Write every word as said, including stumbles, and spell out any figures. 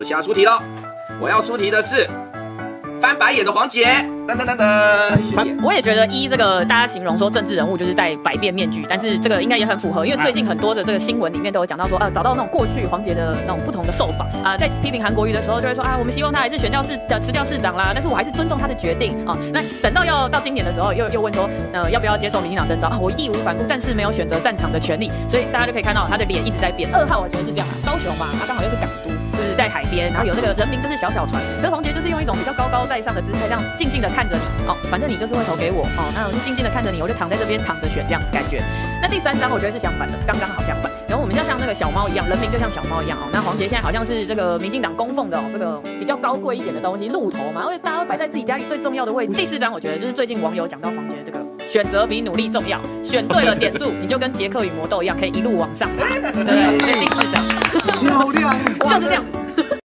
现在出题了，我要出题的是翻白眼的黄杰。噔噔噔噔，学姐， 我也觉得一这个大家形容说政治人物就是戴百变面具，但是这个应该也很符合，因为最近很多的这个新闻里面都有讲到说，呃，找到那种过去黄杰的那种不同的受法啊、呃，在批评韩国瑜的时候就会说啊，我们希望他还是选掉市呃辞掉市长啦，但是我还是尊重他的决定啊。那等到要到今年的时候，又又问说，呃，要不要接受民进党征召啊？我义无反顾，战士没有选择战场的权利，所以大家就可以看到他的脸一直在变。二号我觉得是这样啊，高雄嘛，他刚好又是港都。就是在海边，然后有那个人民就是小小船，可是黄杰就是用一种比较高高在上的姿态，这样静静的看着你，哦，反正你就是会投给我，哦，那我就静静的看着你，我就躺在这边躺着选这样子感觉。那第三张我觉得是相反的，刚刚好相反。然后我们就像那个小猫一样，人民就像小猫一样哦。那黄杰现在好像是这个民进党供奉的哦，这个比较高贵一点的东西，鹿头嘛，因为大家会摆在自己家里最重要的位置。第四张我觉得就是最近网友讲到黄杰的这个选择比努力重要，选对了点数，你就跟杰克与魔豆一样，可以一路往上，对不对？第四张， 漂亮， 就是这样。